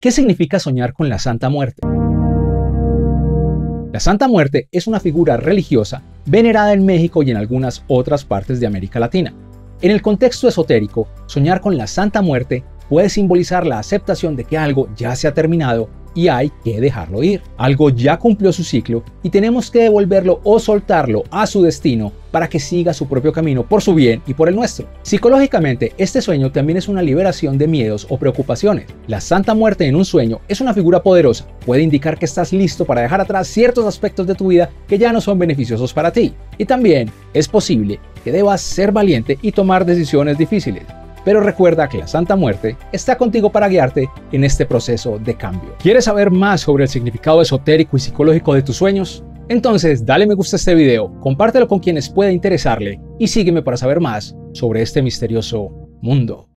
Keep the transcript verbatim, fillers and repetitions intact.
¿Qué significa soñar con la Santa Muerte? La Santa Muerte es una figura religiosa venerada en México y en algunas otras partes de América Latina. En el contexto esotérico, soñar con la Santa Muerte puede simbolizar la aceptación de que algo ya se ha terminado y hay que dejarlo ir. Algo ya cumplió su ciclo y tenemos que devolverlo o soltarlo a su destino para que siga su propio camino por su bien y por el nuestro. Psicológicamente, este sueño también es una liberación de miedos o preocupaciones. La Santa Muerte en un sueño es una figura poderosa. Puede indicar que estás listo para dejar atrás ciertos aspectos de tu vida que ya no son beneficiosos para ti. Y también es posible que debas ser valiente y tomar decisiones difíciles. Pero recuerda que la Santa Muerte está contigo para guiarte en este proceso de cambio. ¿Quieres saber más sobre el significado esotérico y psicológico de tus sueños? Entonces dale me gusta a este video, compártelo con quienes pueda interesarle y sígueme para saber más sobre este misterioso mundo.